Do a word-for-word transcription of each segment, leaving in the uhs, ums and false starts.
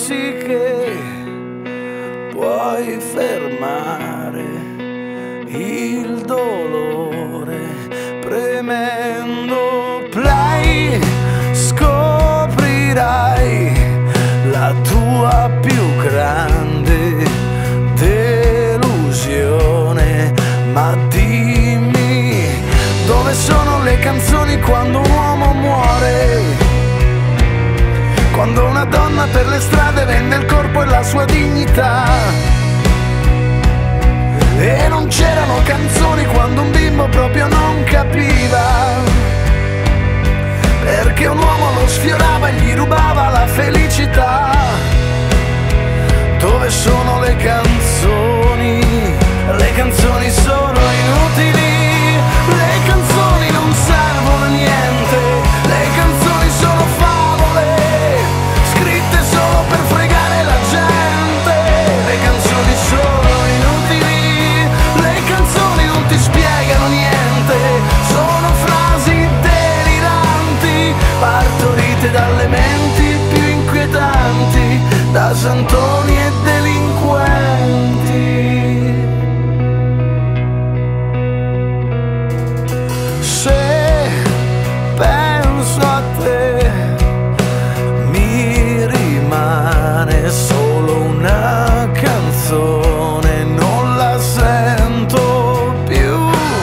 pensi che puoi fermare il dolore premendo play, scoprirai la tua più grande delusione. Ma dimmi, dove sono le canzoni quando un uomo muore? Quando una donna per le strade vende il corpo e la sua dignità. E non c'erano canzoni quando un bimbo proprio non capiva perché un uomo lo sfiorava e gli rubava la felicità. Dove sono le canzoni? Le canzoni sono inutili, le canzoni non servono a niente, le canzoni sono favole, scritte solo per fregare la gente. Le canzoni sono inutili, le canzoni non ti spiegano niente, sono frasi deliranti, partorite dalle menti più inquietanti, da santoni e delinquenti. Se penso a te mi rimane solo una canzone, non la sento più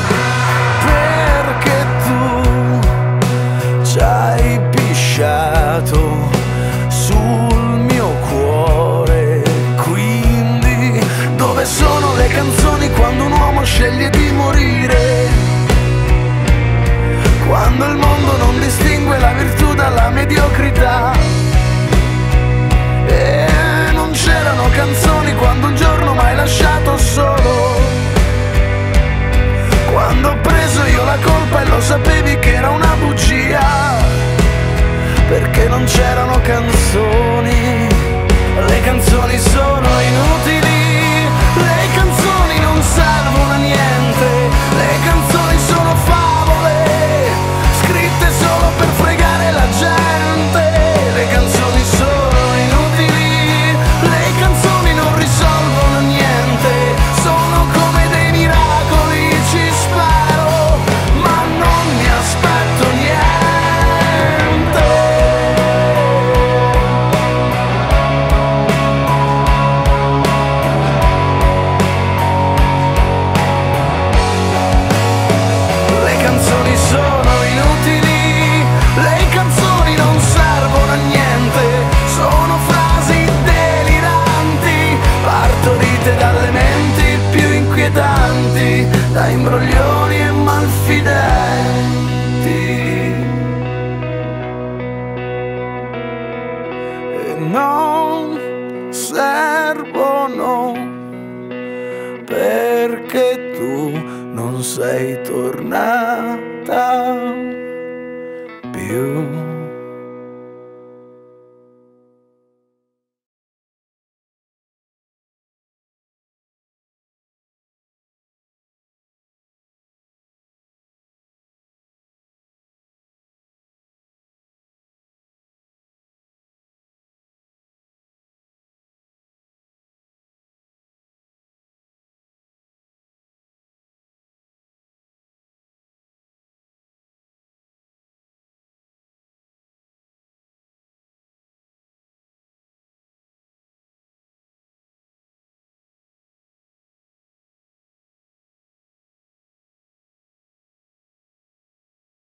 perché tu ci hai pisciato sul mio cuore. Quindi dove sono le canzoni quando un uomo sceglie di morire? Quando il mondo non distingue la virtù dalla mediocrità. E non c'erano canzoni quando un giorno m'hai lasciato solo. Quando ho preso io la colpa e lo sapevi che era una bugia. Perché non c'erano canzoni. Le canzoni sono inutili, le canzoni non servono a niente, le canzoni sono favole, scritte solo per fregare la gente. Le canzoni sono inutili, le canzoni non risolvono niente, sono come dei miracoli, ci spero, ma non mi aspetto niente. Le canzoni sono inutili, le canzoni non servono a niente, sono frasi deliranti, partorite dalle menti più inquietanti, da imbroglioni e malfidenti. E non servono perché tu non sei tornata.